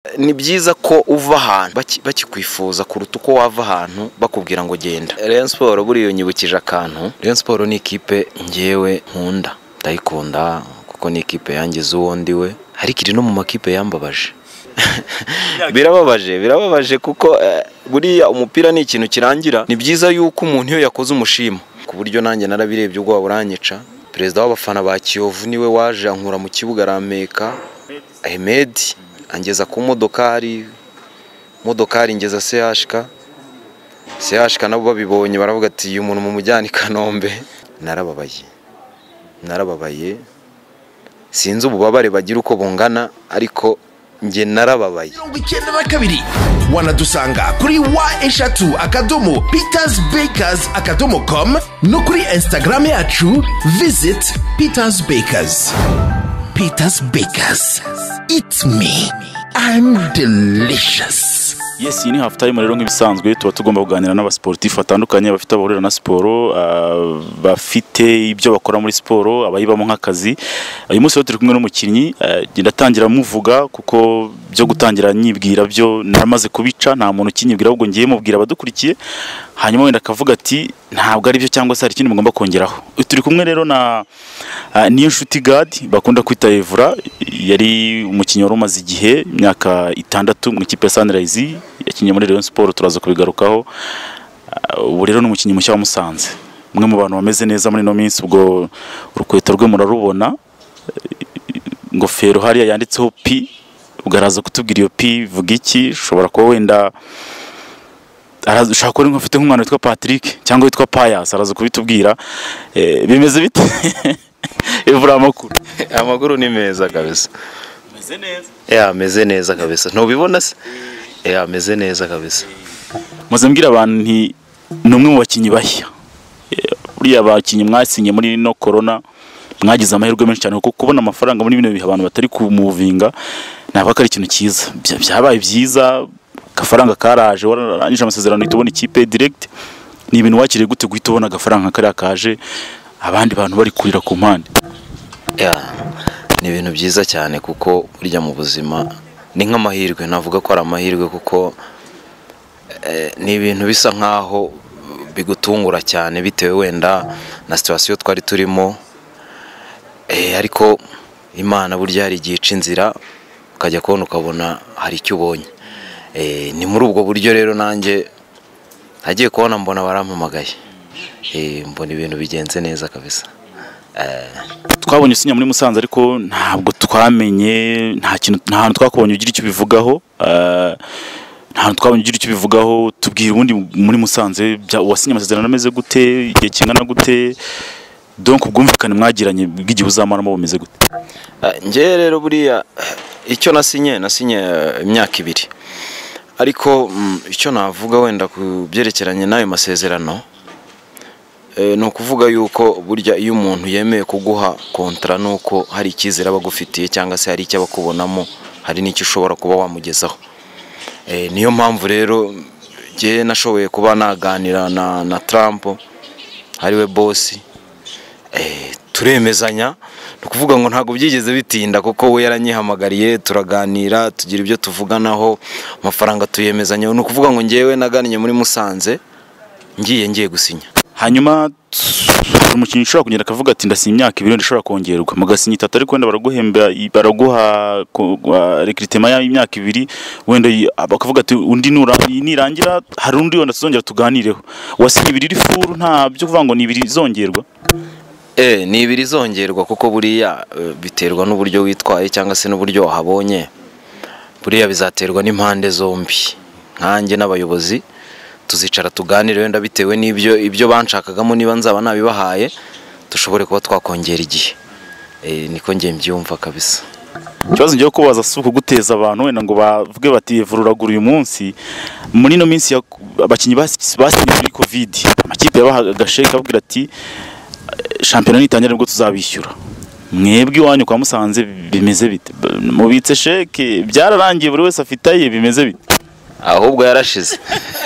ni byiza ko uva ahantu bakikwifuza kuruta uko wava ahantu bakubwira ngo genda. Rayon Sports buriyo nyibukije akantu. Rayon Sports ni ikipe ngewe nkunda, ndayikunda kuko ni ikipe yangize uwo ndiwe, ariko iri no mu makipe yambabaje. Birababaje kuko buriya umupira ni ikintu kirangira. Ni byiza yuko umuntu iyo yakoze umushima, ku buryo nanjye narabirebye ubwo waburanyica. Perezida w'abafana ba Kiyovu niwe waje ankura mu kibuga arameka, Ahmed angeza ku modokari ngeza CHK nabo babibonye baravuga ati uyu muntu mu mujyani Kanombe. Narababaye sinzi ububabare bagira uko bungana, ariko nge narababaye. 92 wanadusanga kuri wa_petersbakers.com no kuri Instagram yacu visit Peters Bakers. Peters Bakers, it's me, I'm delicious. Yes, iyi ni half time rero nk'ibisanzwe tuba tugomba kuganira n'abasportif batandukanye bafite abahurira na siporo, bafite ibyo bakora muri siporo, abayibamo nk'akazi. Uyu munsi turi kumwe n'umukinnyi, ndatangira muvuga kuko byo gutangira nyibwira byo naramaze kubica, nta muntu kinyibwira ahubwo ngiye mubwira abadukurikiye, hanyuma wenda akavuga ati ntabwo ari byo cyangwa se hari ikindi mugomba kongeraho. Turi kumwe rero na niyo nshuti God bakunda kwita Evra, yari umukinnyi wari umaze igihe imyaka 6 mu ikipe ya Sunrise, yakinnye muri Rayon Sports, turaza kubigarukaho. Ubu rero n'umukinnyi mushya wa Musanze, umwe mu bantu bameze neza muri no minsi, ubwo urukweto rwe murarubona, ngofero hariya yanditseho P, ugaraza kutubwira iyo P vuga iki. Ushobora kuba wenda ushaka ko ufite nk'umwana witwa Patrick cyangwa witwa Pius, araza kubitubwira. Bimeze bite? Evra amakuru ni meza kabisa. Meze neza? Meze neza kabisa. Ntubibona se? Meze neza kabisa. Muze mbwira abantu nti numwe mu bakinyi bashya. Uriya bakinyi mwasinye muri no corona, mwagize amahirwe menshi cyane kuko kubona amafaranga muri bino bihe abantu batari kumuvinga, ntabwo ari ikintu cyiza. Byabaye byiza, gafaranga karaje, wararangije amasezerano itubona ikipe direct. Ni ibintu wakiriye gute guhita ubona gafaranga kari akaje abandi bantu bari kurira ku mpande? Ni ibintu byiza cyane kuko burya mu buzima ni nk'amahirwe, navuga ko ari amahirwe kuko ni ibintu bisa nkaho bigutungura cyane bitewe wenda na situation twari turimo, ariko Imana burya hari igihe ica inzira ukajya kubona ukabona hari icyo ubonye. Ni muri ubwo buryo rero nanjye hagiye kubona mbona barampamagaye, mbona ibintu bigenze neza kabisa. Twabonye usinya muri Musanze ariko ntabwo twamenye, nta hantu twakubonye ugira icyo bivugaho, nta hantu twabonye ugira icyo bivugaho. Tubwire ubundi muri Musanze wasinya amasezerano ameze gute, igihe kingana gute, donc ubwumvikane mwagiranye bw'igihe uzamaramo bumeze gute? Nge rero buriya icyo nasinye imyaka 2, ariko icyo navuga wenda ku byerekeranye n'ayo masezerano, ni ukuvuga yuko burya iyo umuntu yemeye kuguha kontra nuko hari ikizere abagufitiye cyangwa se hari icyo abakubonamo, hari n'icyo ushobora kuba wamugezaho. Niyo mpamvu rero nge nashoboye kuba naganira na Trump, hariwe boss, turemezanya. Ni ukuvuga ngo ntabwo byigeze bitinda kuko we yaranyihamagariye, turaganira, tugira ibyo tuvuganaho, amafaranga tuyemezanya. Ni ukuvuga ngo ngewe naganiye muri Musanze ngiye gusinya. Hanyuma umukinnyi ushobora kugenda akavuga ati ndasinya imyaka 2 ndashobora kongerwa, mugasinya 3 ariko wenda baraguha recruitment y'imyaka 2, wenda bakavuga ati undi nirangira hari undi wenda tuzongera tuganireho. Wasinye 2 iri furu, nta byo kuvuga ngo ni 2 zongerwa. Ni 2 zongerwa kuko buriya biterwa n'uburyo witwaye cyangwa se n'uburyo wahabonye. Buriya bizaterwa n'impande zombi, nkanjye n'abayobozi tuzicara tuganire wenda bitewe n'ibyo banshakagamo, niba nzaba nabibahaye dushobore kuba twakongera igihe. Niko ngiye mbyumva kabisa. Ikibazo ngiye kubaza si ukuguteza abantu wenda ngo bavuge bati Evra uragura uyu munsi. Muri no minsi abakinyi basinye muri Covid, amakipe yabahaga agasheke avugira ati shampiyona nitangira nibwo tuzabishyura. Mwebwe iwanyu kwa Musanze bimeze bite? Mubitse sheke byararangiye buri wese afitaye, bimeze bite? Ahubwo yarashize.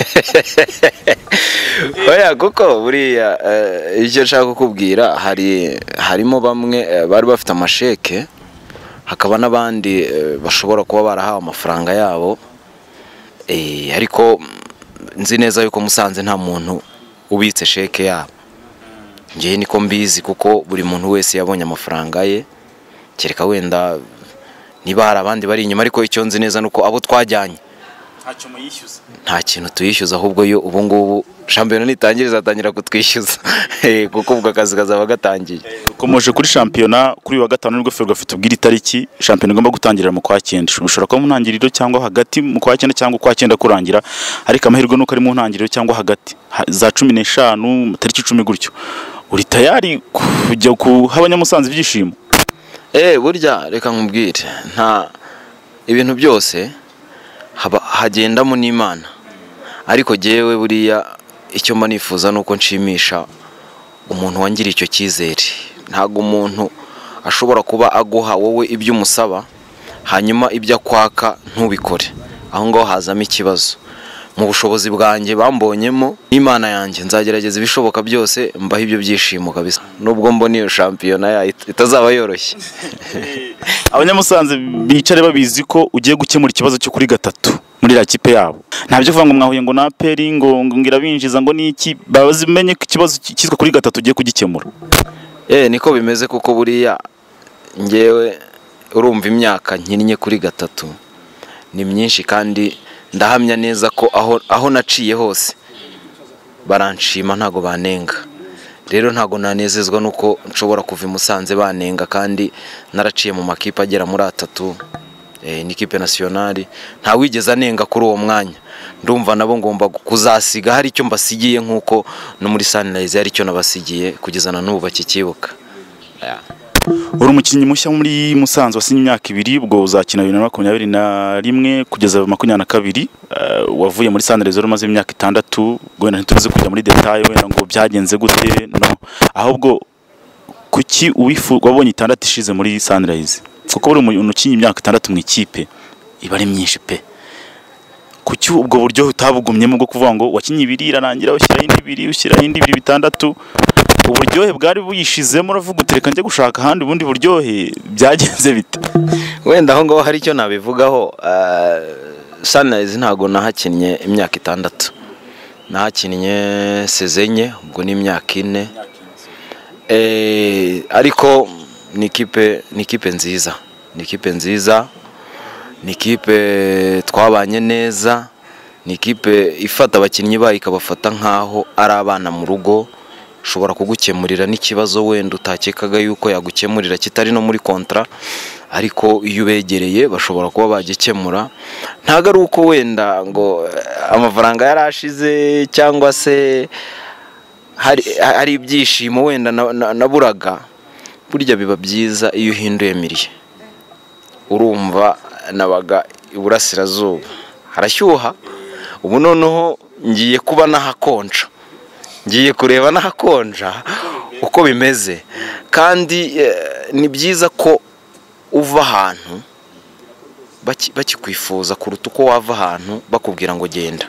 Oya kuko buriya icyo nshaka kukubwira, harimo bamwe bari bafite amasheke hakaba n'abandi bashobora kuba barahawe amafaranga yabo, ariko nzi neza yuko Musanze nta muntu ubitse sheke yabo. Ngewe niko mbizi kuko buri muntu wese yabonye amafaranga ye, kereka wenda niba hari abandi bari inyuma, ariko icyo nzi neza nuko abo twajyanye nta kintu tuyishyuza, ahubwo yo ubu ngubu shampiyona nitangira izatangira kutwishyuza kuko ubwo akazi kazaba gatangiye. Ukomeje kuri shampiyona kuri wa gatanu nibwo Ferwafa itubwira itariki shampiyona igomba gutangirira mu kwa 9. Ushobora kuba mu ntangiriro cyangwa hagati mu kwa 9 cyangwa kwa 9 kurangira, ariko amahirwe nuko ari mu ntangiriro cyangwa hagati za 15 tariki 10 gutyo. Uri tayari kujya kuha abanyamusanze ibyishimo? Burya reka nkubwire, nta ibintu byose hagendamo n'Imana, ariko jewe buriya icyo mba nifuza nuko nshimisha umuntu wangira icyo cyizere. Ntago umuntu ashobora kuba aguha wowe ibyo umusaba hanyuma ibyo akwaka ntubikore, aho ngaho hazamo ikibazo. Mu bushobozi bwanjye bambonyemo n'Imana yanjye nzagerageza ibishoboka byose mbaho ibyo byishimo kabisa, nubwo mbona iyo shampiyona itazaba yoroshye. Abanyamusanze bicare babizi ko ugiye gukemura ikibazo cyo kuri gatatu muri la kipe yabo. Ntabyo kuvuga ngo mwahuye ngo na peri ngo ngira binjiza ngo niki, bazimenye ko ikibazo cyitwa kuri gatatu ugiye kugikemura. Niko bimeze kuko buriya ngewe urumva imyaka nkinnye kuri gatatu ni myinshi, kandi ndahamya neza ko aho naciye hose baranshima ntago banenga. Rero ntago nanezezwa nuko nshobora kuva Musanze banenga, kandi naraciye mu makipe agera muri 3 n'ikipe nationale, nta wigeze anenga kuri uwo mwanya. Ndumva nabo ngomba kuzasiga hari icyo mbasigiye nkuko no muri Sunrise hari icyo nabasigiye kugeza na n'ubu bakikibuka. Uri umukinnyi mushya muri Musanze wasinye imyaka 2, ubwo uzakina 2021 kugeza 2022. Wavuye muri Sunrise umaze imyaka 6, gwenda ntituze kujya muri detail wenda ngo byagenze gute, no ahubwo kuki wabonye 6 ishize muri Sunrise, kuko uri umukinnyi imyaka 6 mu ikipe iba ari myinshi pe. Kuki ubwo buryo utabugumyemo bwo kuvuga ngo wakinnye 2 irarangira ushyiraho indi 2 ushyiraho indi 2 6? Uburyohe bwari buyishizemo uravuga utereka njye gushaka handi ubundi buryohe, byagenze bite? Wenda aho ngaho hari icyo nabivugaho. Sunrise ntago nahakinnye imyaka 6, nahakinnye sezenye, ubwo ni imyaka 4. Ariko ni ikipe nziza, ni ikipe twabanye neza, ni ikipe ifata abakinnyi bayo ikabafata nkaho ari abana mu rugo. Ushobora kugukemurira n'ikibazo wenda utakekaga yuko yagukemurira kitari no muri kontra, ariko iyo ubegereye bashobora kuba bagikemura. Ntago ari uko wenda ngo amafaranga yarashize cyangwa se hari ibyishimo wenda naburaga. Burya biba byiza iyo uhinduye miriye. Urumva nabaga iburasirazuba harashyuha, ubu noneho ngiye kuba nahakonja, ngiye kureba nahakonja uko bimeze. Kandi ni byiza ko uva ahantu bakikwifuza kuruta uko wava ahantu bakubwira ngo genda.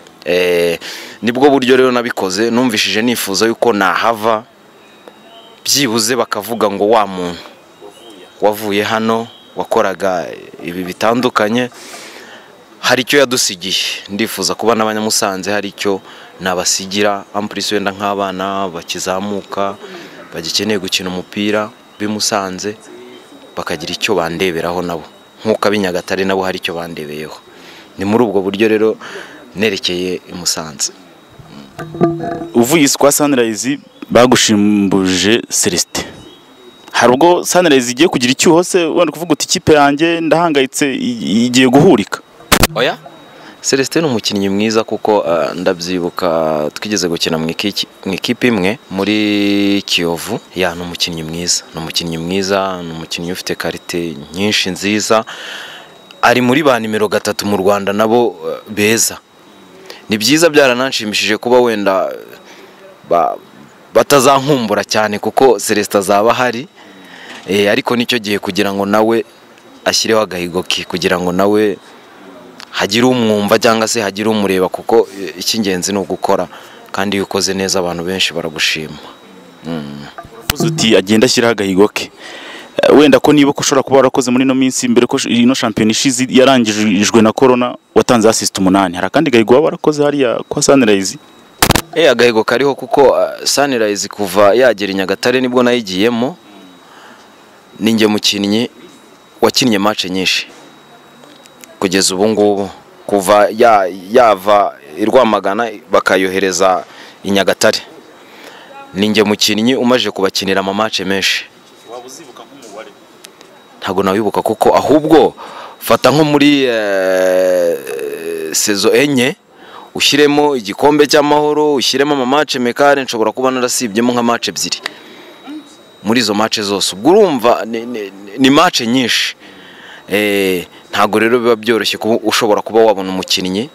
Nibwo buryo rero nabikoze, numvishije nifuza yuko nahava byibuze bakavuga ngo wa muntu wavuye hano wakoraga ibi bitandukanye hari icyo yadusigiye. Ndifuza kuba n'abanyamusanze hari icyo nabasigira, ampulisi wenda nk'abana bakizamuka bagikeneye gukina umupira bimusanze bakagira icyo bandeberaho nabo, nkuko ab'Inyagatare nabo hari icyo bandebeyeho. Ni muri ubwo buryo rero nerekeye Musanze. Uvuye kwa Sunrise bagushimbuje Celestin, hari ubwo Sunrise igiye kugira icyuho se wenda kuvuga uti ikipe yanjye ndahangayitse igiye guhurika? Oya, Celestin ni umukinnyi mwiza kuko ndabyibuka twigeze gukina mu ikipe imwe muri Kiyovu. Ni umukinnyi mwiza, ni umukinnyi ufite karite nyinshi nziza, ari muri ba nimero 3 mu Rwanda nabo beza. Ni byiza, byarananshimishije kuba wenda batazankumbura cyane kuko Celestin azaba hari, ariko nicyo gihe kugira ngo nawe ashyireho agahigo ke, kugira ngo nawe hagire umwumva cyangwa se hagire umureba, kuko icy'ingenzi ni ugukora, kandi iyo ukoze neza abantu benshi baragushima. Uvuze uti agenda ashyiraho agahigo ke, wenda ko niba ko ushobora kuba warakoze muri no minsi mbere ko ino shampiyona ishize yarangijwe na corona watanze assist 8 hari kandi gahigo warakoze hariya kwa Sunrise. Agahigo kariho kuko Sunrise kuva yagera Nyagatare nibwo nayigiyemo, ninjye mukinnyi wakinnye match nyinshi kugeza ubu ngubu, kuva yava Rwamagana bakayohereza i Nyagatare, ninjye mukinnyi umaje kubakinira ama match menshi. Wabuzibuka nk'umubare? Ntago nawibuka kuko ahubwo fata nko muri saison enye ushyiremo igikombe cy'amahoro, ushyiremo ama match mekare, nshobora kuba narasibyemo nka match ebyiri muri izo match zose. Ubwo urumva ni match nyinshi. Ntago rero biba byoroshye kuba ushobora kuba wabona umukinnyi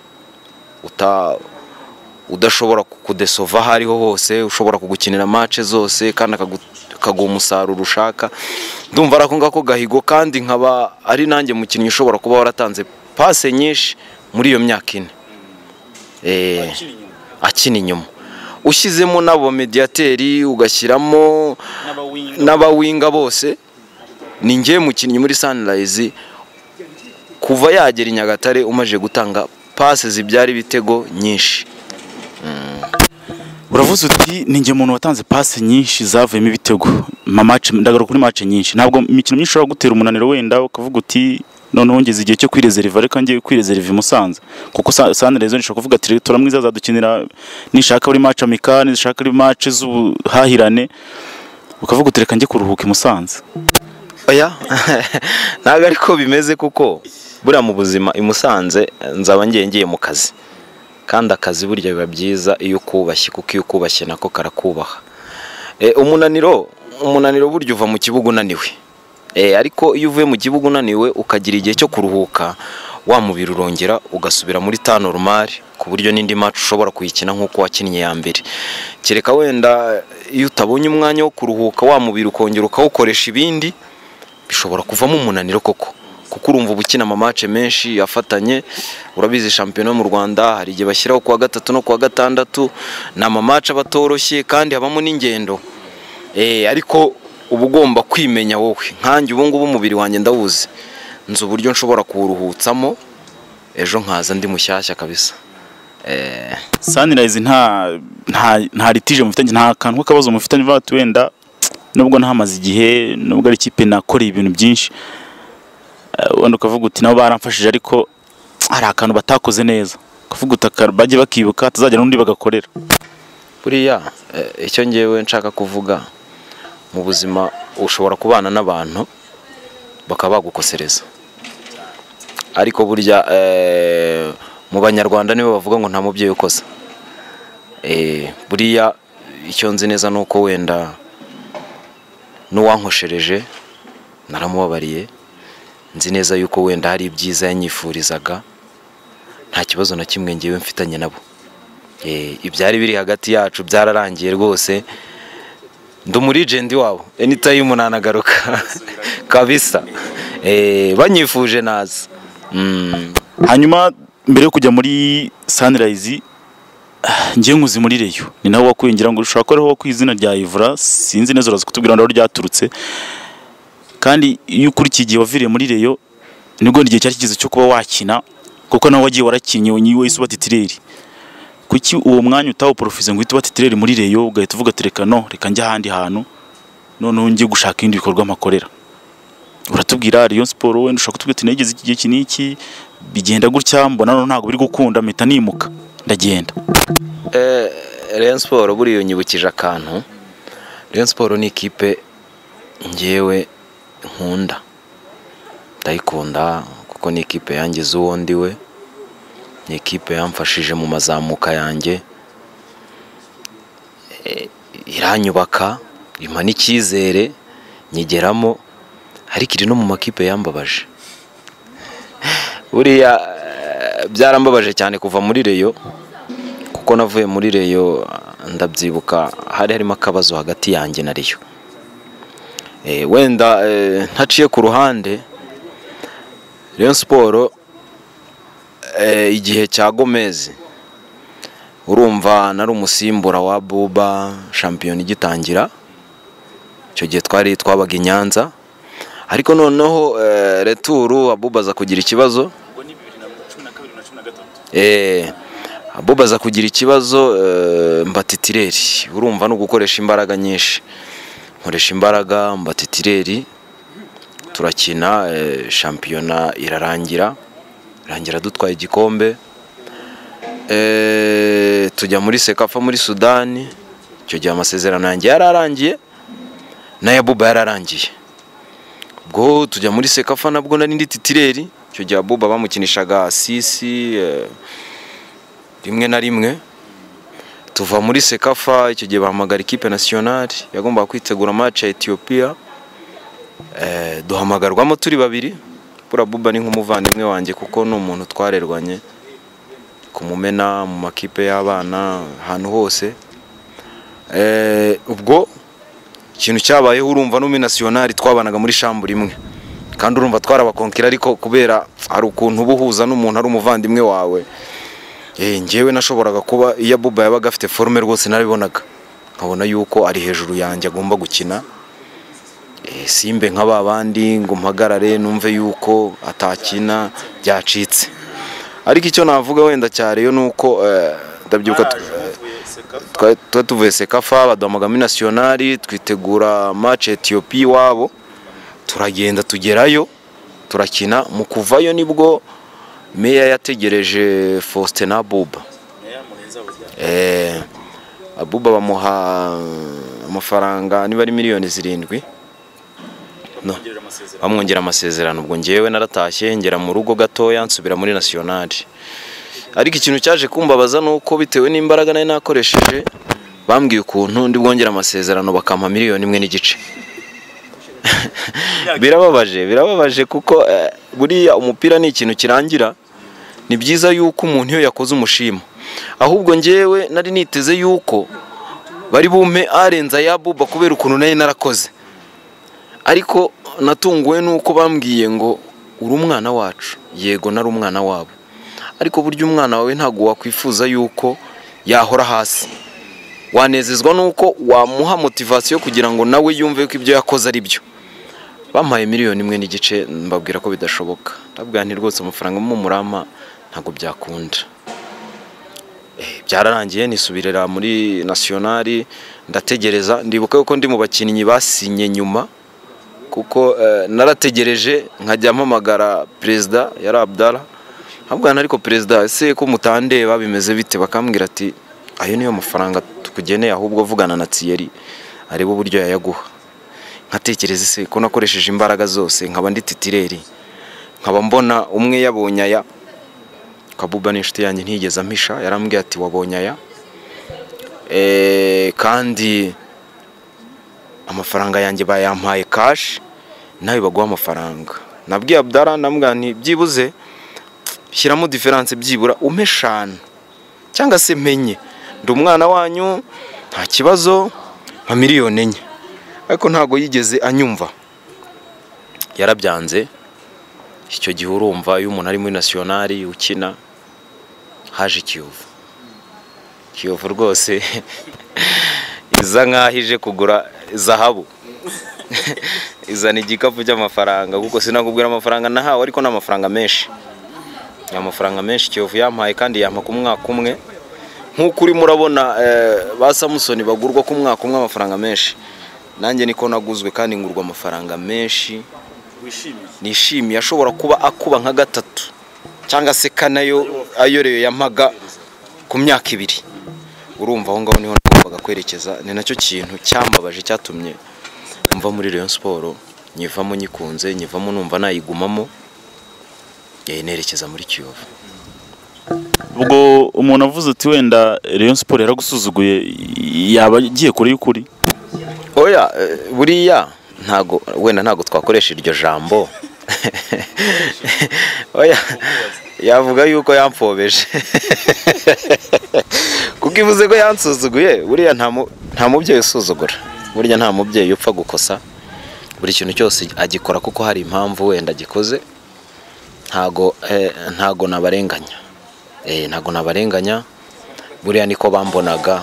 udashobora kudesova hariho hose, ushobora kugukinira match zose kandi akaguha umusaruro ushaka. Ndumva arako ngako gahigo, kandi nkaba ari nanjye mukinnyi ushobora kuba waratanze passe nyinshi muri iyo myaka ine. Akina inyuma ushyizemo nabo mediateri ugashyiramo n'abawinga bose, ni njye mukinnyi muri Sunrise kuva yagera i Nyagatare umaje gutanga passe zibyara ibitego nyinshi. Uravuze uti ninjye muntu watanze passe nyinshi zavuyemo ibitego match, ndagaruka kuri match nyinshi. Ntabwo imikino myinshi ushobora gutera umunaniro wenda ukavuga uti none wongeze igihe cyo kwireserva, reka ngiye kwireserva Musanze, kuko Sunrise nishaka kuvuga ati turamwiza azadukinira nishaka buri match amikane, nishaka ari match z'ubuhahirane, ukavuga uti reka ngiye kuruhuka Musanze. Oya ntago ariko bimeze, kuko buriya mu buzima i Musanze nzaba ngiye mu kazi, kandi akazi burya biba byiza iyo ukubashye, kuko iyo ukubashye nako karakubaha. Umunaniro burya uva mu kibuga unaniwe, ariko iyo uvuye mu kibuga unaniwe ukagira igihe cyo kuruhuka, wa mubiri urongera ugasubira muri ta normal, ku buryo n'indi match ushobora kuyikina nk'uko wakinnye ya mbere. Kereka wenda iyo utabonye umwanya wo kuruhuka, wa mubiri ukongera ukawukoresha ibindi, bishobora kuvamo umunaniro koko, kuko urumva ubukina ama match menshi afatanye. Urabizi shampiyona mu Rwanda hari igihe bashyiraho kuwa gatatu no kuwa gatandatu, na ama match abatoroshye kandi habamo n'ingendo. Ariko uba ugomba kwimenya wowe. Nkanjye ubu ngubu umubiri wanjye ndawuzi, nzi uburyo nshobora kuruhutsamo, ejo nkaza ndi mushyashya kabisa. Sunrise nta litije mufitanye, nta kantu k'akabazo mufitanye bati wenda nubwo ntamaze igihe, nubwo ari ikipe nakoreye ibintu byinshi, wenda ukavuga uti nabo baramfashije ariko hari akantu batakoze neza, ukavuga uti bajye bakibuka atazajya n'undi bagakorera. Buriya icyo ngewe nshaka kuvuga mu buzima, ushobora kubana n'abantu bakaba bagukosereza, ariko burya mu Banyarwanda nibo bavuga ngo nta mubyeyi ukosa. Buriya icyo nzi neza nuko wenda n'uwankoshereje naramubabariye, nzi neza yuko wenda hari ibyiza yanyifurizaga, nta kibazo na kimwe ngewe mfitanye nabo. Ibyari biri hagati yacu byararangiye rwose, ndi umurigenti wabo, anytime umuntu anagaruka kabisa. Banyifuje naza. Hanyuma mbere yo kujya muri Sunrise, ngiye nkuzi muri Rayon, ni nawe wakwingira ngo ushaka ko wakuye izina rya Evra, sinzi neza uraza kutubwira ndaho ryaturutse. Kandi iyo ukurikiye igihe waviriye muri Rayon, nibwo igihe cyari kigize cyo kuba wakina, kuko nawe wagiye warakinye niwe wise ubatitireri. Kuki uwo mwanya utawo profise ngo uhite ubatitireri muri Rayon, ugahita uvuga ati reka njya ahandi hantu, none ngiye gushaka ibindi bikorwa makorera? Uratubwira Rayon Sport, wenda ushaka kutubwira ati nigeze iki gihe kiniki bigenda gutya, mbona none ntago biri gukunda, mpita nimuka ndagenda. Rayon Sport buriyo nyibukije akantu. Rayon Sport ni ikipe ngewe nkunda, ndayikunda kuko ni ikipe yangize uwo ndiwe, ni ikipe yamfashije mu mazamuka yanjye, iranyubaka, impa n'icyizere nyigeramo, ariko iri no mu makipe yambabaje. Buriya byarambabaje cyane kuva muri Rayon, kuko navuye muri Rayon ndabyibuka hari harimo akabazo hagati yanjye na Rayon. Wenda ntaciye ku ruhande, Rayon Sport igihe cya Gomez, urumva nari umusimbura wa Buba shampiyona igitangira. Icyo gihe twabaga i Nyanza, ariko noneho returu Abuba aza kugira ikibazo. Abuba aza kugira ikibazo mba titireri, urumva no gukoresha imbaraga nyinshi, nkoresha imbaraga mba titireri, turakina shampiyona irarangira dutwaye igikombe, tujya muri Sekafa muri Sudani. Icyo gihe amasezerano yanjye yararangiye na Abuba yararangiye, ubwo tujya muri Sekafa nabwo nari ndi titireri. Icyo gihe Abuba bamukinishaga sisi rimwe na rimwe. Tuva muri Sekafa, icyo gihe bahamagara ikipe nationale yagombaga kwitegura match ya Ethiopia, duhamagarwamo turi babiri. Abuba ni nk'umuvandimwe wanjye kuko ni umuntu twarerwanye kumumena mu makipe y'abana ahantu hose. Ubwo ikintu cyabayeho, urumva no muri nationale twabanaga muri chambre imwe, kandi urumva twarabakonkira, ariko kubera hari ukuntu ubuhuza n'umuntu ari umuvandimwe wawe, njyewe nashoboraga kuba iyo Abuba yabaga afite forme rwose narabibonaga, nkabona yuko ari hejuru yanjye agomba gukina, simbe nk'aba bandi ngo mpagarare numve yuko atakina byacitse. Ariko icyo navuga wenda cyareyo nuko ndabyuka tuvuye Sekafa baduhamaga muri nationale twitegura match Ethiopia iwabo, turagenda tugerayo turakina. Mu kuvayo nibwo meya yategereje Faustin na Abuba. Abuba bamuha amafaranga niba ari miliyoni 7, bamwongera amasezerano. Ubwo njyewe naratashye ngera mu rugo gatoya nsubira muri nationale. Ariko ikintu cyaje kumbabaza nuko bitewe n'imbaraga nari nakoresheje bambwiye ukuntu ndi bwongera amasezerano bakampa miliyoni 1.5. Birababaje kuko buriya umupira ni ikintu kirangira. Ni byiza yuko umuntu iyo yakoze umushima, ahubwo njyewe nari niteze yuko bari bumpe arenza ya Abuba kubera ukuntu nayo narakoze. Ariko natunguwe nuko bambwiye ngo uri umwana wacu. Yego nari umwana wabo, ariko burya umwana wawe ntago wakwifuza yuko yahora hasi. Wanezezwa nuko wamuha motivation kugira ngo nawe yumve ko ibyo yakoze ari byo. Bampaye miliyoni 1.5, mbabwira ko bidashoboka. Ndabwira nti rwose amafaranga mu murama ntago byakunda. Byararangiye nisubirira muri nationale ndategereza. Ndibuka yuko ndi mu bakinnyi basinye nyuma, kuko narategereje nkajya mpamagara president yari Abdallah, habwana ariko president ese ko mutandeba bimeze bite, bakambwira ati ayo niyo mafaranga tukugeneye, ahubwo vugana na Thierry areba uburyo yayaguha. Nkatekereza ese ko nakoresheje imbaraga zose nkaba ndi titireri, nkaba mbona umwe yabonye aya. Abuba n'inshuti yanjye ntiyigeze ampisha, yarambwiye ati wabonye aya, kandi amafaranga yanjye bayampaye cash, nawe baguha amafaranga. Nabwiye Abdallah ndambwira nti byibuze shyiramo difference, byibura umpe 5 cyangwa se menye ndi umwana wanyu nta kibazo nka miliyoni 4. Ariko ntago yigeze anyumva, yarabyanze. Icyo gihe urumva iyo umuntu ari muri nationale ukina, haje Kiyovu rwose iza nkahije kugura zahabu. Izana igikapu cy'amafaranga, kuko sinakubwira amafaranga nahawe, ariko n'amafaranga menshi. Amafaranga menshi Kiyovu yampaye, kandi yampa ku mwaka umwe. Nkuko uri murabona ba Samusoni bagurwa ku mwaka umwe amafaranga menshi, nanjye niko naguzwe kandi ngurwa amafaranga menshi. Nishimiye ashobora kuba akuba nka 3 cyangwa se 4 ayoreyo yampaga ku myaka 2. Urumva aho ngaho niho nagombaga kwerekeza. Ni nacyo kintu cyambabaje cyatumye mva muri Rayon Sport, nyivamo nyikunze, nyivamo numva nayigumamo, nerekeza muri Kiyovu. Ubwo umuntu avuze ati wenda Rayon Sport yaragusuzuguye, yaba agiye kuri y'ukuri? Oya, buriya ntago twakoresha iryo jambo. Oya, yavuga yuko yampfobeje. Kuko ivuze ko yansuzuguye, buriya nta mubyeyi usuzugura. Burya nta mubyeyi upfa gukosa. Buri kintu cyose agikora kuko hari impamvu wenda gikoze. Ntago nabarenganya. Ntago nabarenganya. Buriya niko bambonaga.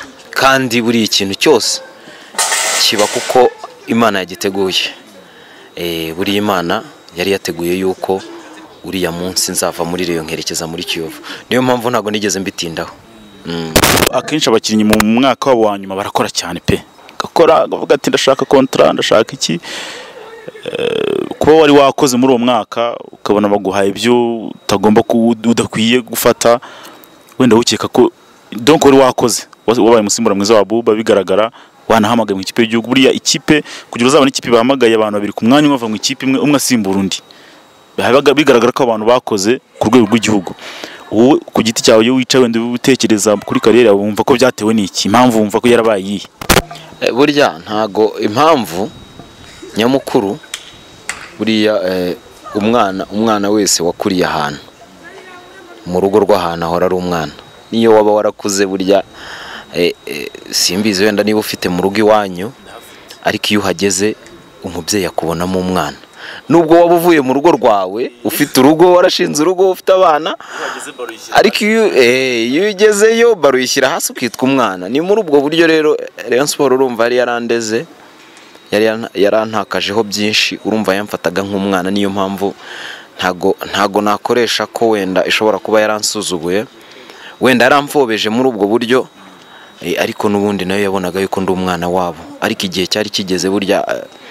Kandi buri ikintu cyose kiba kuko Imana yagiteguye. buriya Imana yari yateguye yuko uriya munsi nzava muri Rayon nkerekeza muri Kiyovu, niyo mpamvu ntago nigeze mbitindaho. Akenshi abakinnyi mu mwaka wabo wa nyuma barakora cyane pe, gakora gavuga ati ndashaka contrat, ndashaka iki. Kuba wari wakoze muri uwo mwaka ukabona baguhaye ibyo utagomba udakwiye gufata, wenda ukeka ko donc wari wakoze wabaye musimbura mwiza wa Buba, bigaragara wanahamagaye mu ikipe y'igihugu. Buriya ikipe kugira uzabona ikipe bahamagaye abantu babiri ku mwanya bava mu ikipe imwe, umwe asimbura undi, bigaragara ko abantu bakoze ku rwego rw'igihugu. Wowe ku giti cyawe iyo wicaye wenda utekereza kuri kariyeri yawe, wumva ko byatewe n'iki? Impamvu wumva ko yarabaye iyi? Burya ntago impamvu nyamukuru, buriya umwana wese wakuriye ahantu mu rugo rw'ahantu ahora ari umwana. Niyo waba warakuze burya simbizi wenda niba ufite mu rugo iwanyu, ariko iyo uhageze umubyeyi akubonamo umwana. Nubwo waba uvuye mu rugo rwawe ufite urugo, warashinze urugo, ufite abana, ariko iyo ugezeyo baruyishyira hasi ukitwa umwana. Ni muri ubwo buryo rero Rayon Sports urumva yari yarandeze, yarantakajeho byinshi, urumva yamfataga nk'umwana. Niyo mpamvu ntago nakoresha ko wenda ishobora kuba yaransuzuguye, wenda yaramfobeje muri ubwo buryo, ariko n'ubundi nayo yabonaga yuko ndi umwana wabo. Ariko igihe cyari kigeze, burya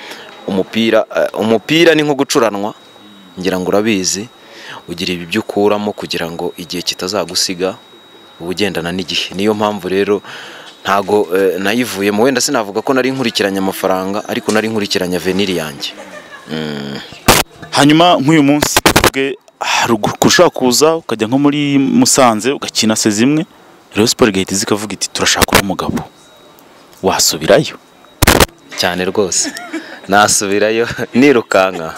umupira ni nko gucuranwa, ngira ngo urabizi, ugira ibi byo ukuramo kugira ngo igihe kitazagusiga ubugendana n'igihe. Niyo mpamvu rero ntago nayivuyemo, wenda sinavuga ko nari nkurikiranye amafaranga, ariko nari nkurikiranye avenir yanjye. Hanyuma nk'uyu munsi ubwe ushaka kuza ukajya nko muri Musanze ugakina sezi imwe, Rayon Sports igahita ikavuga iti turashaka umugabo, wasubirayo? Cyane rwose nasubirayo nirukanka.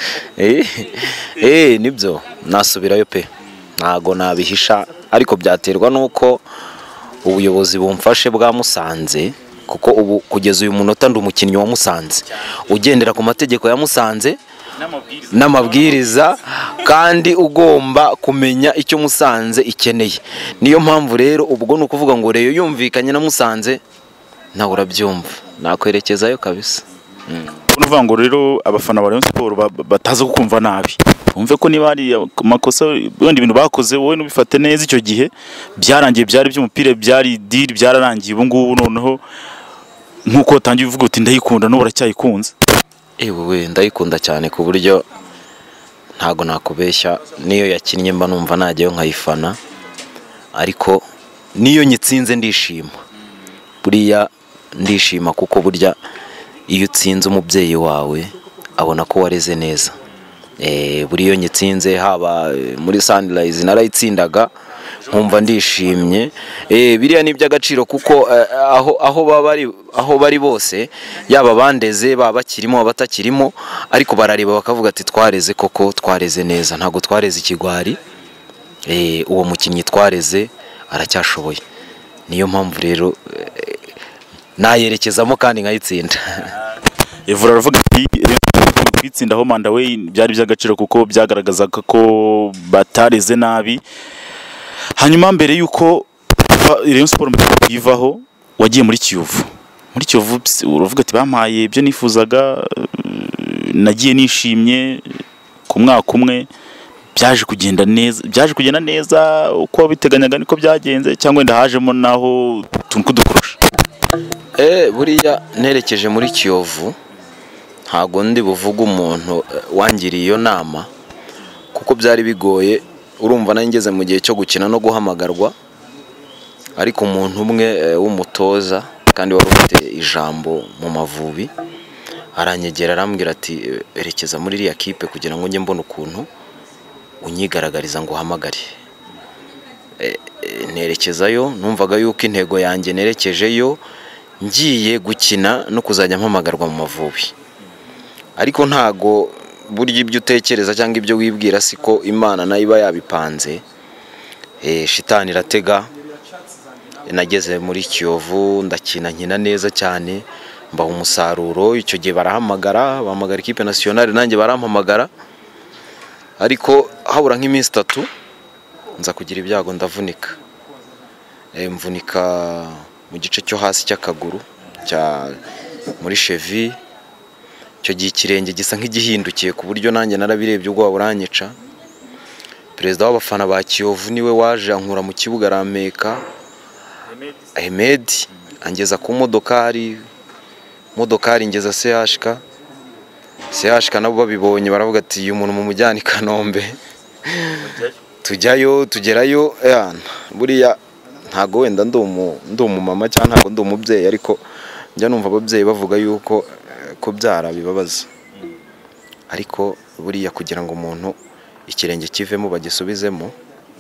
Nibyo nasubirayo pe, ntago nabihisha, ariko byaterwa nuko ubuyobozi bumfashe bwa Musanze, kuko ubu kugeza uyu munota ndi umukinnyi wa Musanze ugendera ku mategeko ya Musanze n'amabwiriza, kandi ugomba kumenya icyo Musanze ikeneye. Niyo mpamvu rero ubwo ni ukuvuga ngo Rayon yumvikanye na Musanze, nawe urabyumva nakwerekezayo kabisa. Uvuga ngo rero abafana ba Rayon Sports bataza kukumva nabi, umve ko niba ari amakosa wenda ibintu bakoze wowe nubifate neza. Icyo gihe byarangiye, byari by'umupira, byari deal, byararangiye. Ubu ngubu noneho nkuko utangiye uvuga uti ndayikunda, no uracyayikunze? Ewe ndayikunda cyane ku buryo ntago nakubeshya, niyo yakinnye mba numva najyayo nkayifana, ariko niyo nyitsinze ndishima. Buriya ndishima kuko burya iyo utsinze umubyeyi wawe abona ko wareze neza. Buriya nyitsinze, haba muri Sunrise narayitsindaga nkumva ndishimye. Biriya ni by'agaciro kuko aho bari bose, yaba bandeze baba bakirimo abatakirimo, ariko barareba bakavuga ati twareze koko, twareze neza, ntago twareze ikigwari. Uwo mukinnyi twareze aracyashoboye. Niyo mpamvu rero nayerekezamo kandi nkayitsinda. Evra aravuga ati kwitsindaho Manda we byari by'agaciro kuko byagaragazaga ko batareze nabi. Hanyuma mbere yuko Rayon Sports ivaho wagiye muri Kiyovu. Muri Kiyovu uravuga ati bampaye ibyo nifuzaga, nagiye nishimye ku mwaka umwe, byaje kugenda neza uko biteganyaga niko byagenze, cyangwa wenda hajemo naho tunkudukurusha? Buriya nerekeje muri Kiyovu ntago ndi buvuga umuntu wangiriye iyo nama, kuko byari bigoye. Urumva nangeze mu gihe cyo gukina no guhamagarwa, ariko umuntu umwe w'umutoza kandi wari ufite ijambo mu Mavubi aranyegera arambwira ati erekeza muri iriya kipe kugira ngo njye mbone ukuntu unyigaragariza ngo uhamagare. Nerekezayo, numvaga yuko intego yanjye nerekejeyo ngiye gukina no kuzajya mpamagarwa mu Mavubi, ariko ntago burya ibyo utekereza cyangwa ibyo wibwira siko Imana nayo iba yabipanze. Shitani iratega. Nageze muri Kiyovu nkina neza cyane, mbaho umusaruro. Icyo gihe bahamagara ikipe nationale, nanjye barampamagara, ariko habura nk'iminsi 3 nza kugira ibyago ndavunika. Mvunika mu gice cyo hasi cy'akaguru muri cheville. icyo gihe ikirenge gisa nk'igihindukiye ku buryo nanjye narabirebye ubwo buranyica. Perezida w'abafana ba Kiyovu niwe waje ankura mu kibuga arampeka, Ahmed angeza ku modokari ngeza CHK nabo babibonye baravuga ati uyu muntu mu mujyana i Kanombe. Tugerayo buriya ntago wenda ndi umumama cyangwa ntago ndi umubyeyi, ariko njya numva ababyeyi bavuga yuko kubyara bibabaza, ariko buriya kugira ngo umuntu ikirenge kivemo bagisubizemo,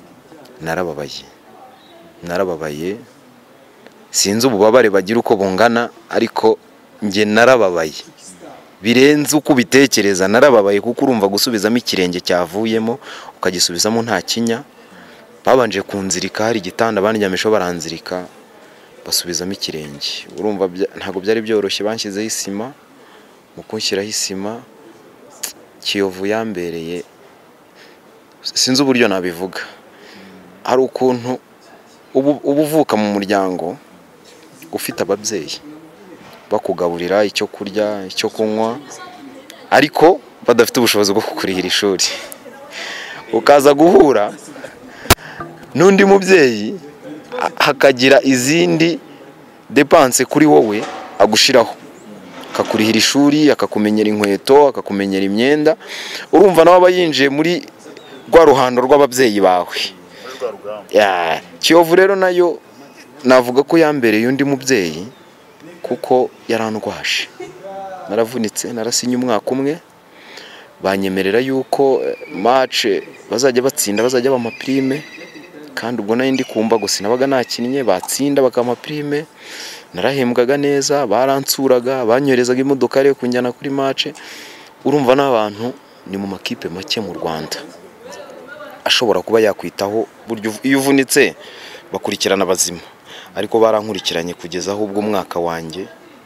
narababaye sinzi ububabare bagira uko bungana, ariko nge narababaye birenze uko ubitekereza. Narababaye kuko urumva gusubizamo ikirenge cyavuyemo ukagisubizamo nta kinya. Babanje kunzirika, hari igitanda bandyamisho baranzirika basubizamo ikirenge. Urumva ntago byari byoroshye, banshyizeho isima. Mu kunshyiraho isima Kiyovu yambereye sinzi uburyo nabivuga. Hari ukuntu ubuvuka mu muryango ufite ababyeyi bakugaburira icyo kurya icyo kunywa, ariko badafite ubushobozi bwo kukurihira ishuri, ukaza guhura n'undi mubyeyi hakagira izindi depanse kuri wowe agushiraho, akakurihira ishuri, akakumenyera inkweto, akakumenyera imyenda. Urumva nawe aba yinjiye muri rwa ruhando rw'ababyeyi bawe. Kiyovu rero nayo navuga ko yambereye undi mubyeyi kuko yarandwaje. Naravunitse, narasinye umwaka umwe, banyemerera yuko match bazajya batsinda, bazajya bama prime, kandi ubwo nayo ndi kumva gusa nabaga nakinnye batsinda bakama prime. Narahembwaga neza, baransuraga, banyorezaga imodoka yo kunjyana kuri match. Urumva n'abantu ni mu makipe make mu Rwanda ashobora kuba yakwitaho, buryo iyo uvunitse bakurikirana bazima, ariko barankurikiranye kugeza aho ubwo umwaka wanjye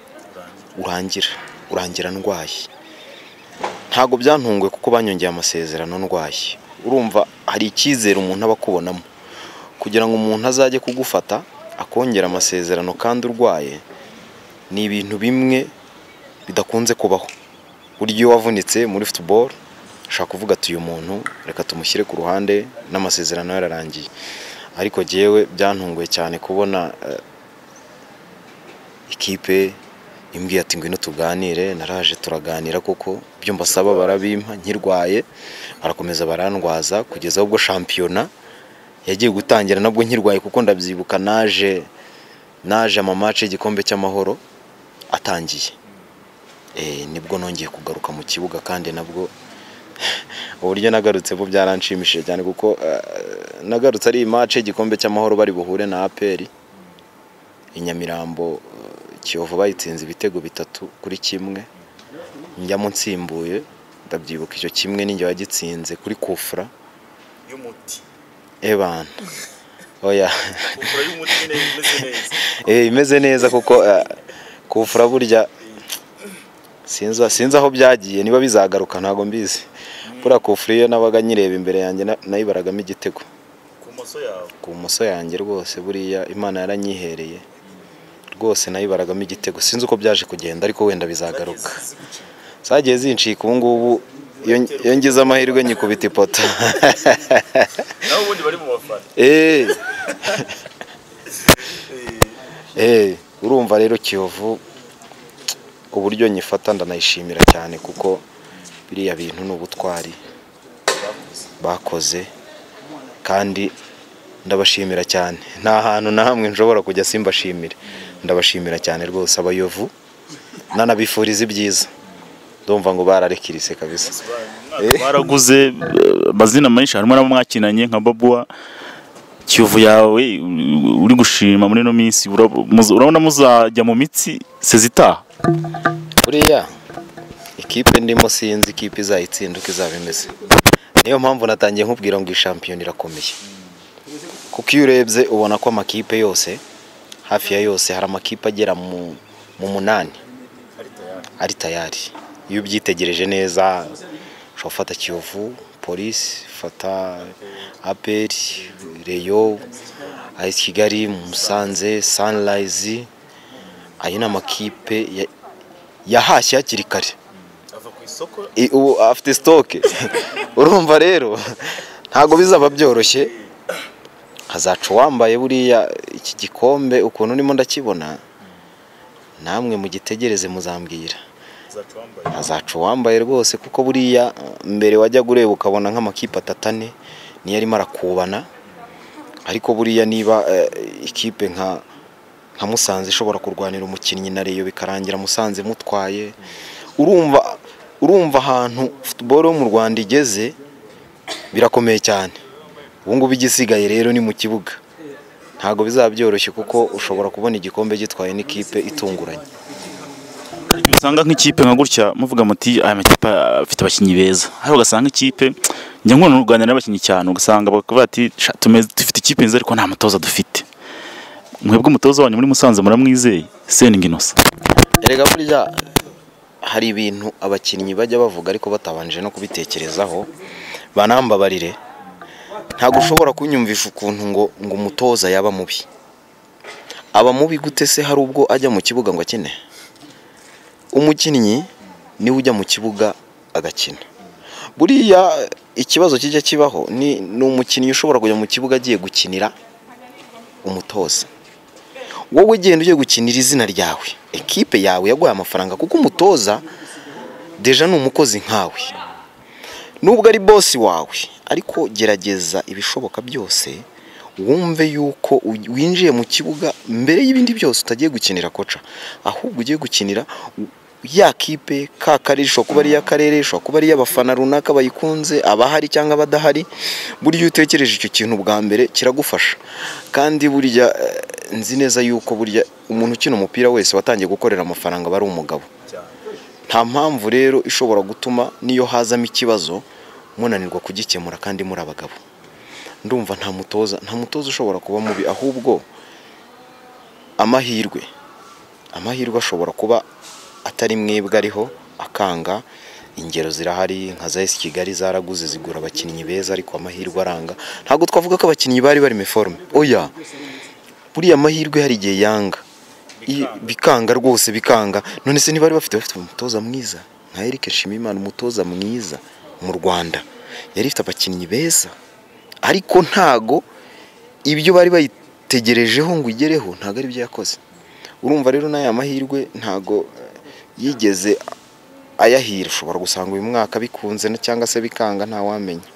urangira ndwaye. Ntago byantungwe kuko banyongeye amasezerano ndwaye. Urumva hari icyizere umuntu abakubonamo, kugira ngo umuntu azajye kugufata akongera amasezerano kandi urwaye, ni ibintu bimwe bidakunze kubaho. Buryo wavunitse muri football ushaka kuvuga ati uyu muntu reka tumushyire ku ruhande n'amasezerano yararangiye. Ariko jewe byantunguye cyane kubona ikipe imbwiye ati ngwino tuganire. Naraje turaganira kuko byo mbasaba barabimpa nkirwaye, barakomeza barandwaza kugeza ubwo shampiyona yagiye gutangira nabwo nkirwaye, kuko ndabyibuka naje amamatch y'igikombe cy'amahoro atangiye, nibwo nongeye kugaruka mu kibuga, kandi nabwo uburyo nagarutse bo byaranshimishije cyane, kuko nagarutse ari match y'igikombe cy'amahoro bari buhure na APR i Nyamirambo. Kiyovu bayitsinze ibitego 3-1, njyamo nsimbuye, ndabyibuka icyo kimwe ninjye wagitsinze kuri kufra y'umuti. Ebana oya kufra y'umuti imeze neza, imeze neza kuko kufra burya sinzi aho byagiye, niba bizagaruka ntago mbizi. Kuri kufra iyo nabaga nyireba imbere yanjye nayibaragamo igitego ku moso yanjye rwose. Buriya Imana yaranyihereye rwose, nayibaragamo igitego. Sinzi uko byaje kugenda, ariko wenda bizagaruka. Zagiye zincika ubu ngubu, iyo ngize amahirwe nyikubita ipoto. Naho ubundi bari mu bafana. Urumva rero Kiyovu uburyo nyifata ndanayishimira cyane, kuko biriya bintu n'ubutwari bakoze, kandi ndabashimira cyane. Nta hantu na hamwe nshobora kujya simbashimire. Ndabashimira cyane rwose abayovu, nanabifuriza ibyiza. Ndumva ngo bararekirise kabisa. Baraguze bazina menshi, harimo n'amwakinanye nka Babua. Kiyovu yawe uri gushima muri no minsi, urabona muzajya mu mitsi sezita. Buriya ikipe ndimo sinzi ikipe izayitsinda uko izabimeze. Niyo mpamvu natangiye nkubwira ngo ishampiyona irakomeye, kuko iyo urebye ubona ko amakipe yose hafi ya yose hari amakipe agera mu 8 ari tayari. Iyo ubyitegereje neza ushobora gufata Kiyovu, Police, fata APR, Rayon, AS Kigali, Musanze, Sunrise. Ayo ni amakipe yahashye hakiri kare, ubu afite stoke urumva rero ntago bizaba byoroshye hazaca wambaye buriya iki gikombe ukuntu nimo ndakibona namwe mugitegereze muzambwira hazaca wambaye rwose kuko buriya mbere wajya gureba ukabona nk'amakipe atatane niyo arimo arakubana ariko buriya niba ikipe nka Musanze ishobora kurwanira umukinnyi na Rayon bikarangira Musanze mutwaye urumva ahantu football yo mu Rwanda igeze birakomeye cyane ubu ngubu igisigaye rero ni mu kibuga ntago bizaba byoroshye kuko ushobora kubona igikombe gitwaye n'ikipe itunguranye usanga nk'ikipe nka gutya muvuga muti aya makipe afite abakinnyi beza ariko ugasanga ikipe njya nkubona urwanira n'abakinnyi cyane ugasanga bakavuga ati dufite ikipe nziza ariko nta mutoza dufite mwebwe umutoza wanyu muri Musanze muramwizeye Seninga Innocent erega burya hari ibintu abakinnyi bajya bavuga ariko batabanje no kubitekerezaho banambabarire ntago ushobora kunyumvisha ukuntu ngo umutoza yaba mubi aba mubi gute se hari ubwo ajya mu kibuga ngo akine umukinnyi niwe ujya mu kibuga agakina buriya ikibazo kijya kibaho ni umukinnyi ushobora kujya mu kibuga agiye gukinira umutoza wowe genda ugiye gukinira izina ryawe ekipe yawe yaguhaye amafaranga kuko umutoza deja ni umukozi nkawe nubwo ari boss wawe ariko gerageza ibishoboka byose wumve yuko winjiye mu kibuga mbere y'ibindi byose utagiye gukinira koca ahubwo ugiye gukinira ya kipe ka karisho kuba ari yakarere sho kuba ari y'abafana runaka bayikunze abahari cyangwa badahari buryo utekereje icyo kintu bwa mbere kiragufasha kandi burya nzi neza yuko burya umuntu ukina umupira wese watangiye gukorera amafaranga bari umugabo nta mpamvu rero ishobora gutuma niyo hazamo ikibazo munanirwa kugikemura kandi muri abagabo ndumva nta mutoza ushobora kuba mubi ahubwo amahirwe ashobora kuba atari mwebwe ariho akanga ingero zirahari nka za Kigali zaraguze zigura abakinnyi beza ariko amahirwe aranga ntago twavuga ko abakinnyi bari meforme oya buriya amahirwe hari igihe yanga bikanga rwose bikanga none se ntibari bafite umutoza mwiza nka Eric Shimimana umutoza mwiza mu Rwanda yari ifite abakinnyi beza ariko ntago ibyo bari bayitegerejeho ngo igereho ntago ari byo yakoze urumva rero n'aya mahirwe ntago yigeze ayahira ushobora gusanga uyu mwaka bikunze cyangwa se bikanga nta wamenya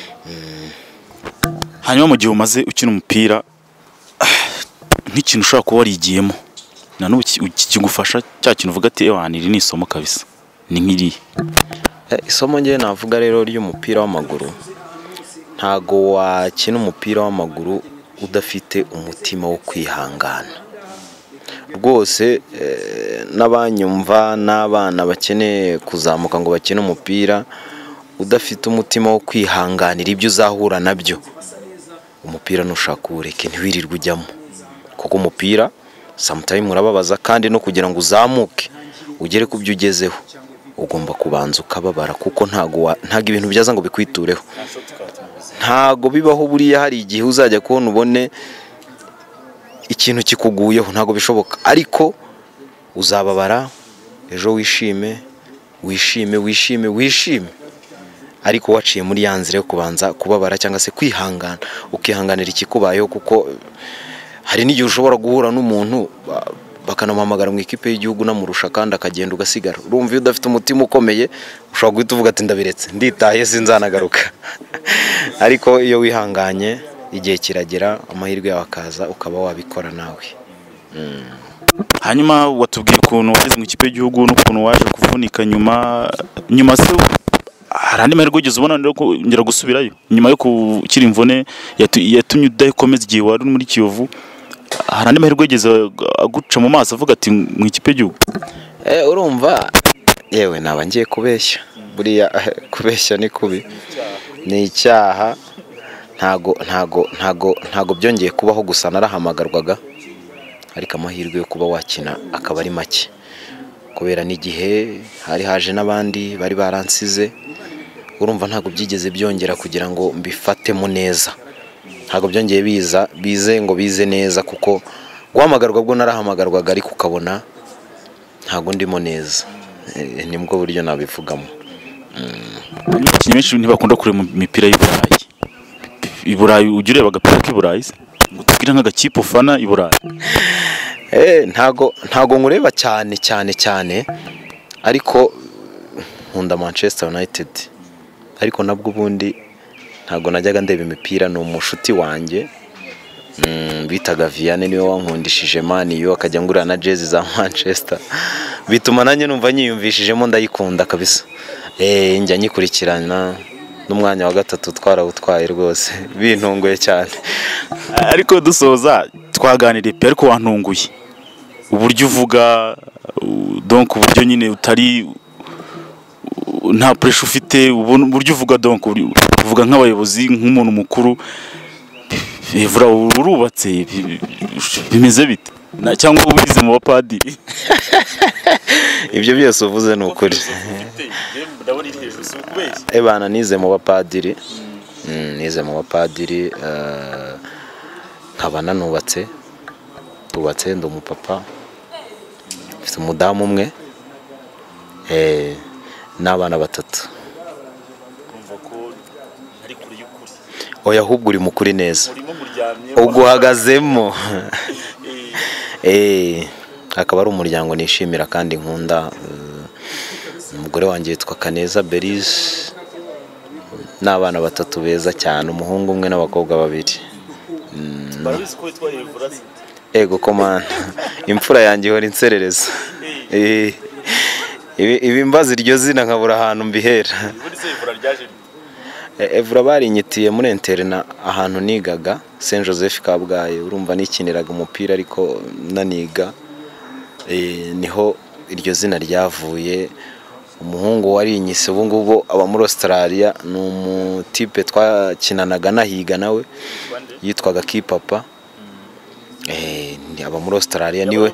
hanyuma mu gihe umaze ukina umupira nk'ikintu ushobora kuba warigiyemo na n'ubu kigufasha cya kintu uvuga ati iri ni isomo kabisa ni nk'iriya isomo ngiye navuga rero ry'umupira w'amaguru ntago wakina umupira w'amaguru udafite umutima wo kwihangana rwose n'abanyumva n'abana bakeneye kuzamuka ngo bakine umupira udafite umutima wo kwihanganira ibyo uzahura nabyo umupira nushaka ureke ntiwirirwe ujyamo kuko umupira sometimes urababaza kandi no kugira ngo uzamuke ugere ku byo ugezeho ugomba kubanza ukababara kuko ntago ibintu byaza ngo bikwitureho ntago bibaho buriya hari igihe uzajya kubona ubone ikintu kikuguyeho ntago bishoboka ariko uzababara ejo wishime ariko waciye muri yanzire yo kubanza kubabara cyangwa se kwihangana ukihanganira ikikubayeho kuko hari n'igihe ushobora guhura n'umuntu bakanamuhamagara mu ikipe y'igihugu namurusha kandi akagenda ugasigara urumva iyo udafite umutima ukomeye ushobora guhita uvuga ati ndabiretse nditaye sinzanagaruka ariko iyo wihanganye igihe kiragera amahirwe yawe akaza ukaba wabikora nawe hanyuma watubwiye ukuntu wageze mu ikipe y'igihugu n'ukuntu waje kuvunika nyuma se hari andi mahirwe ugeze ubona rero kongera gusubirayo nyuma yo gukira imvune yatumye udakomeza igihe wari muri Kiyovu hari andi mahirwe ugeze aguca mu maso avuga ati mu ikipe y'igihugu urumva yewe naba ngiye kubeshya buriya kubeshya ni kubi ni icyaha ntago byongeye kubaho gusa narahamagarwaga ariko amahirwe yo kuba wakina akaba ari make kubera n'igihe hari haje n'abandi bari baransize urumva ntago byigeze byongera kugira ngo mbifatemo neza ntago byongeye bize neza kuko guhamagarwa bwo narahamagarwaga ariko ukabona ntago ndimo neza nibwo buryo nabivugamo abakinnyi benshi ntibakunda kureba imipira i Burayi ujya ureba agapira k'i Burayi ngo tubwire nk'agakipe ufana i Burayi. ntago nkureba cyane ariko nkunda Manchester United, ariko nabwo ubundi ntago najyaga ndeba imipira. Ni umushuti wanjye bitaga Vianney niwe wankundishije Man U, akajya ngurira na jezi za Manchester, bituma nanjye numva nyiyumvishijemo ndayikunda kabisa. Njya nyikurikirana n'umwanya wa gatatu twarawutwaye rwose bintunguye cyane. Ariko dusoza twaganiriye pe, ariko wantunguye uburyo uvuga, donc uburyo nyine utari nta pressure ufite, uburyo uvuga, donc uvuga nk'abayobozi, nk'umuntu mukuru. Evra urubatse bimeze bite cyangwa ubize mu bapadiri? Ibyo byose uvuze ni ukuri. Bana nize mu bapadiri, nkaba nanubatse, ndi umupapa, mfite umudamu umwe n'abana 3. Oya, ahubwo uri mukuri neza, uguhagazemo. Akaba ari umuryango nishimira kandi nkunda. Umugore wanjye yitwa Kaneza Berize, n'abana 3 beza cyane, umuhungu umwe n'abakobwa 2. Barabizi ko witwa Evra? Ego komana, imfura yanjye ihora inserereza. Ibi mbaza iryo zina nkabura ahantu mbihera. Evra barinyitiye muri interna ahantu nigaga Saint Joseph Kabgayi, urumva nikiniraga umupira ariko naniga, niho iryo zina ryavuye. Umuhungu warinyise ubu ngubu aba muri Australia, ni umutipe twakinanaga nahiga nawe, yitwaga Kipapa. Aba muri Australia niwe.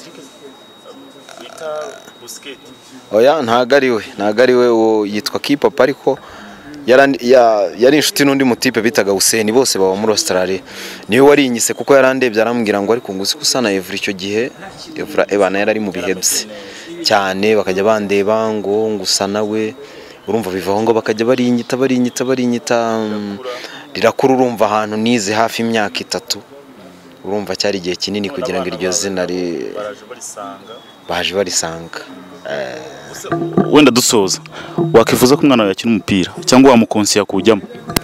Oya, ntago ari we, yitwa Kipapa, ariko yari inshuti n'undi mutipe bitaga Hussein, bose baba muri Australia. Niwe warinyise kuko yarandebye arambwira ngo ariko nguzi kusana Evra. Icyo gihe Evra ebana yari mu bihe bye cyane, bakajya bandeba ngo ngusa nawe, urumva bivaho ngo bakajya barinyita rirakuru. Urumva ahantu nize hafi imyaka 3, urumva cyari igihe kinini kugira ngo iryo zina baje barisanga. Wenda dusoza, wakifuza ko umwana yakina umupira cyangwa wamukonsiya kujyamo?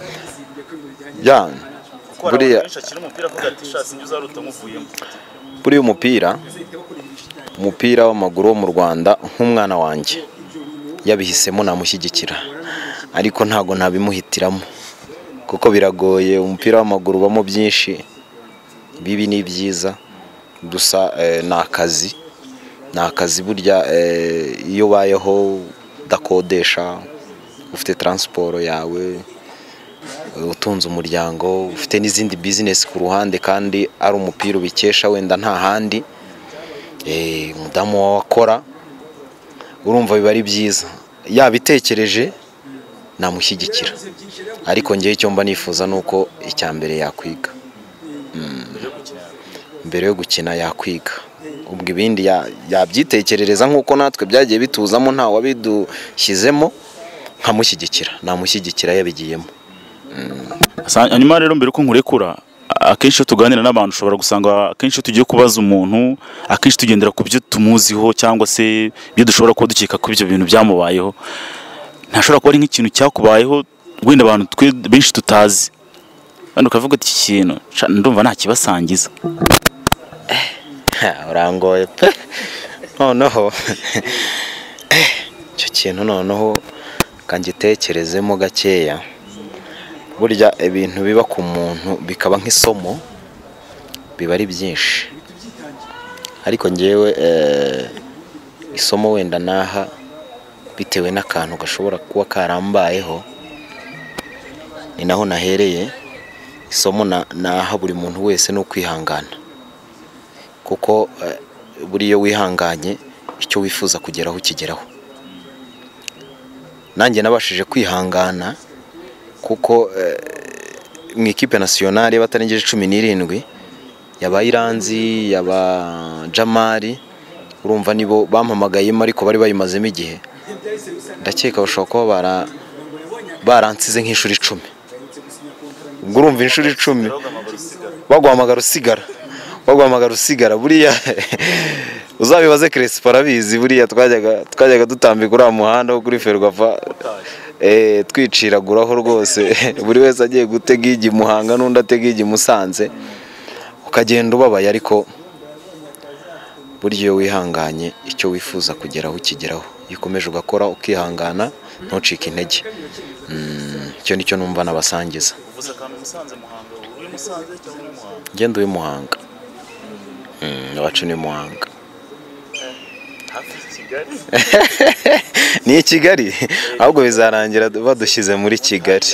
Buriya umupira w'amaguru wo mu Rwanda, nk'umwana wanjye yabihisemo namushyigikira, ariko ntago nabimuhitiramo kuko biragoye. Umupira w'amaguru ubamo byinshi, bibi ni byiza, gusa ni akazi burya. Iyo bayeho udakodesha, ufite transport yawe, utunze umuryango, ufite n'izindi business ku ruhande, kandi ari umupira ubikesha, wenda nta handi umudamu wawe akora, urumva biba ari byiza. Yabitekereje namushyigikira, ariko ngewe icyo mba nifuza nuko icyambere yakwiga. Mbere yo gukina yakwiga, ubwo ibindi yabyitekerereza nk'uko natwe byagiye bituzamo, nta wabidushyizemo, namushyigikira yabigiyemo. Hanyuma rero mbere uko nkurekura, akenshi iyo tuganira n'abantu ushobora gusanga akenshi tugiye kubaza umuntu, akenshi tugendera ku byo tumuziho cyangwa se ibyo dushobora kuba dukeka ko ibyo bintu byamubayeho. Ntashobora kuba ari nk'ikintu cyakubayeho wenda abantu benshi tutazi, kandi ukavuga ati iki kintu ndumva nta kibasangiza. Urangoye pe, noneho icyo kintu noneho kangitekerezemo gakeya. Burya ibintu biba ku muntu bikaba nk'isomo, biba ari byinshi, ariko ngewe isomo wenda naha bitewe n'akantu gashobora kuba karambayeho, ni naho nahereye. Isomo naha buri muntu wese no kwihangana, kuko buri iyo wihanganye icyo wifuza kugeraho kigeraho. Nanjye nabashije kwihangana, kuko mu ikipe nationale batarengeje 17 yaba Iranzi, yaba Jamari, urumva nibo bampamagayemo, ariko bari bayimazemo igihe. ndakeka bashobora kuba baransize nk'inshuro 10. ubwo urumva inshuro 10 baguhamagara usigara buriya uzabibaze Crespo arabizi buriya twajyaga dutambika uriya muhanda wo kuri Ferwafa twiciraguraho rwose buri wese agiye gutega igi Muhanga n'undi atega igi Musanze ukagenda ubabaye, ariko burya iyo wihanganye icyo wifuza kugeraho ukigeraho, iyo ukomeje ugakora ukihangana ntucike intege. Icyo nicyo numva nabasangiza. Ngenda uyu Muhanga abacu ni Muhanga ni Kigali, ahubwo bizarangira badushyize muri Kigali.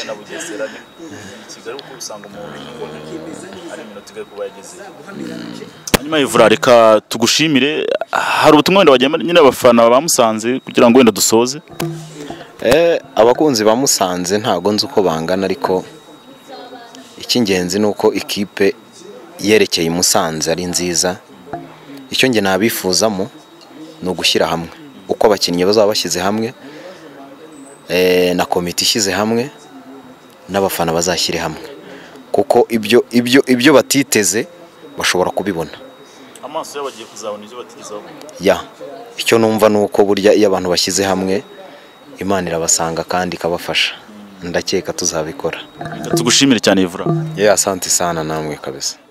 Hanyuma Evra, reka tugushimire. Hari ubutumwa wenda wagiye nyine abafana bamusanze kugira ngo wenda dusoze? Abakunzi bamusanze ntago nzi uko bangana, ariko icy'ingenzi nuko ikipe yerekeye imusanze ari nziza. Icyo nge nabifuzamo no gushyira hamwe, uko abakinnyi bazaba bashyize hamwe na komite ishyize hamwe n'abafana bazashyire hamwe, kuko ibyo batiteze bashobora kubibona. Amaso y'abagiye kuzabona ibyo batigezaho. Icyo numva nuko burya iyo abantu bashyize hamwe Imana irabasanga kandi ikabafasha. Ndakeka tuzabikora. Tugushimire cyane Evra. Asante sana namwe kabisa.